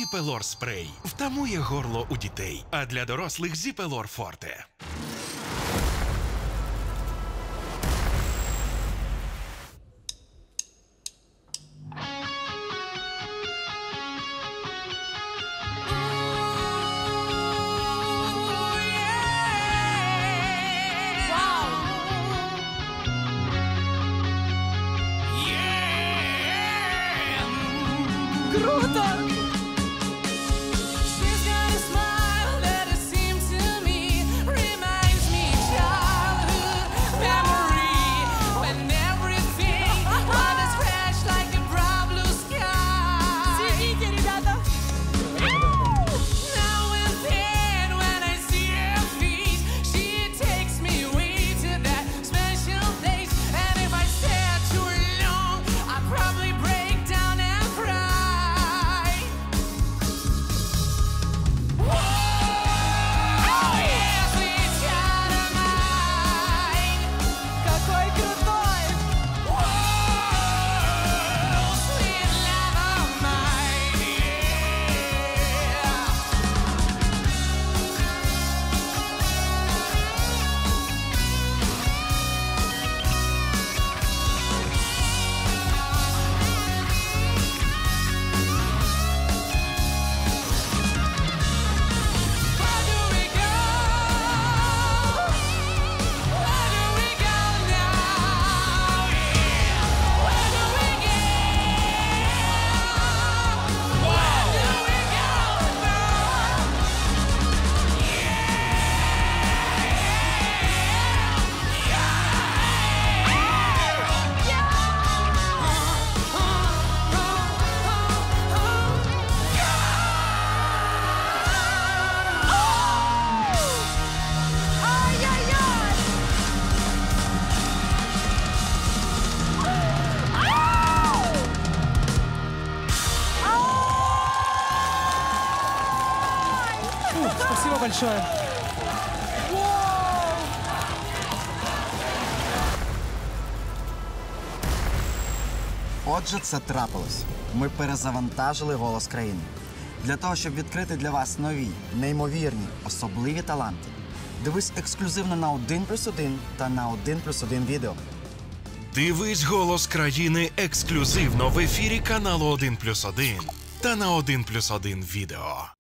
Зіпелор спрей втамує горло у дітей, а для дорослих Зіпелор Форте. Круто! Спасибо большое. Отже, це трапилось. Ми перезавантажили «Голос країни». Для того, щоб відкрити для вас нові, неймовірні, особливі таланти. Дивись ексклюзивно на 1+1 та на 1+1 відео. Дивись «Голос країни» ексклюзивно в ефірі каналу 1+1 та на 1+1 відео.